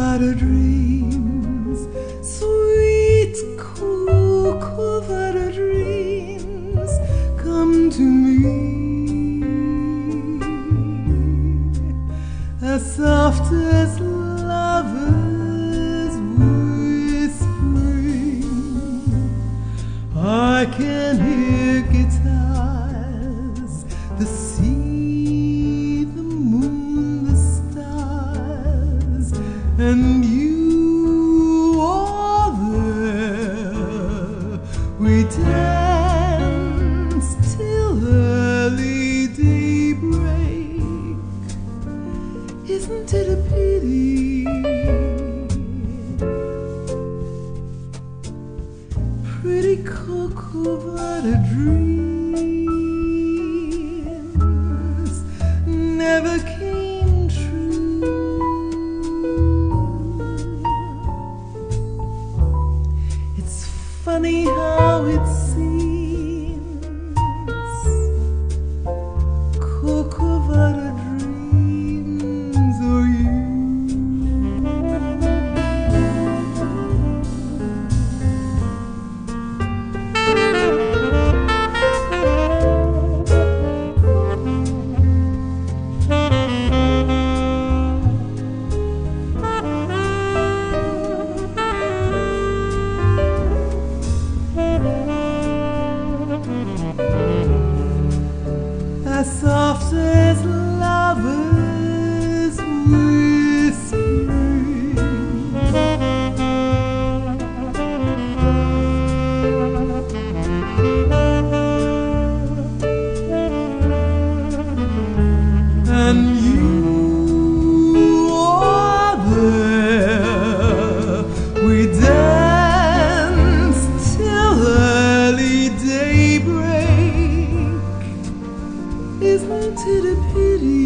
Butter dreams, sweet cocoa butter dreams, come to me, as soft as lovers whispering. I can hear guitars, the sea, the moon, the stars, and you are there. We dance till early daybreak. Isn't it a pity? Pretty cocoa butter dreams never came true. It's funny how it seems cocoa butter dreams are you. As soft as lovers whispering. And you are there. We dance till early daybreak. Isn't it a pity?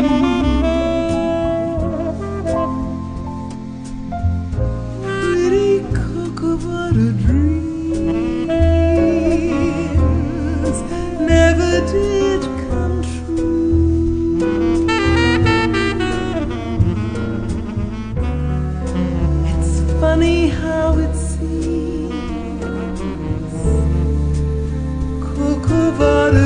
Pretty cocoa butter dreams never did come true. It's funny how it seems cocoa butter